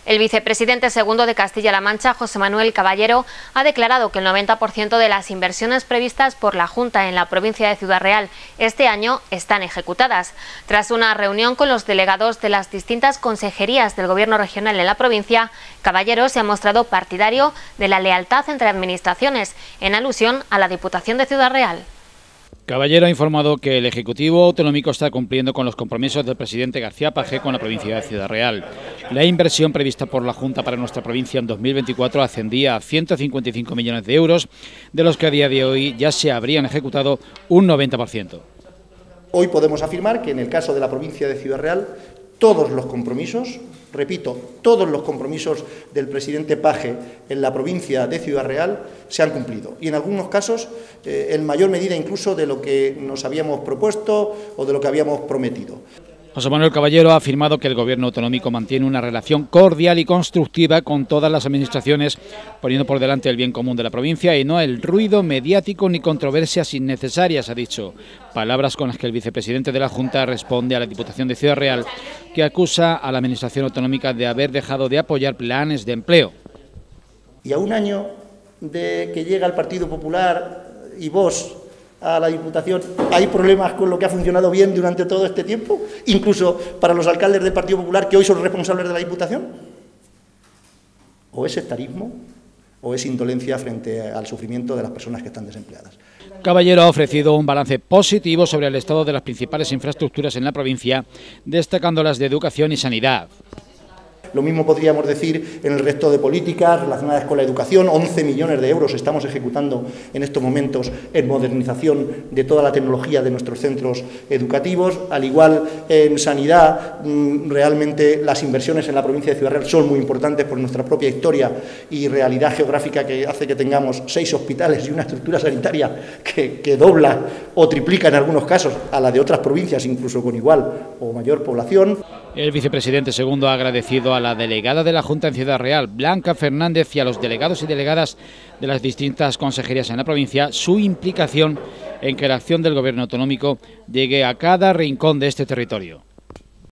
El vicepresidente segundo de Castilla-La Mancha, José Manuel Caballero, ha declarado que el 90% de las inversiones previstas por la Junta en la provincia de Ciudad Real este año están ejecutadas. Tras una reunión con los delegados de las distintas consejerías del Gobierno regional en la provincia, Caballero se ha mostrado partidario de la lealtad entre administraciones, en alusión a la Diputación de Ciudad Real. Caballero ha informado que el Ejecutivo Autonómico está cumpliendo con los compromisos del presidente García Page con la provincia de Ciudad Real. La inversión prevista por la Junta para nuestra provincia en 2024 ascendía a 155 millones de euros, de los que a día de hoy ya se habrían ejecutado un 90%. Hoy podemos afirmar que en el caso de la provincia de Ciudad Real, todos los compromisos, repito, todos los compromisos del presidente Page en la provincia de Ciudad Real se han cumplido. Y en algunos casos, en mayor medida incluso de lo que nos habíamos propuesto o de lo que habíamos prometido. José Manuel Caballero ha afirmado que el Gobierno autonómico mantiene una relación cordial y constructiva con todas las administraciones, poniendo por delante el bien común de la provincia y no el ruido mediático ni controversias innecesarias, ha dicho. Palabras con las que el vicepresidente de la Junta responde a la Diputación de Ciudad Real, que acusa a la Administración autonómica de haber dejado de apoyar planes de empleo. Y a un año de que llega el Partido Popular y Vox a la Diputación, ¿hay problemas con lo que ha funcionado bien durante todo este tiempo? Incluso para los alcaldes del Partido Popular que hoy son responsables de la Diputación. ¿O es sectarismo o es indolencia frente al sufrimiento de las personas que están desempleadas? Caballero ha ofrecido un balance positivo sobre el estado de las principales infraestructuras en la provincia, destacando las de educación y sanidad. Lo mismo podríamos decir en el resto de políticas relacionadas con la educación. 11 millones de euros estamos ejecutando en estos momentos en modernización de toda la tecnología de nuestros centros educativos. Al igual en sanidad, realmente las inversiones en la provincia de Ciudad Real son muy importantes por nuestra propia historia y realidad geográfica, que hace que tengamos 6 hospitales y una estructura sanitaria que dobla o triplica en algunos casos a la de otras provincias, incluso con igual o mayor población. El vicepresidente segundo ha agradecido a la delegada de la Junta en Ciudad Real, Blanca Fernández, y a los delegados y delegadas de las distintas consejerías en la provincia su implicación en que la acción del Gobierno autonómico llegue a cada rincón de este territorio.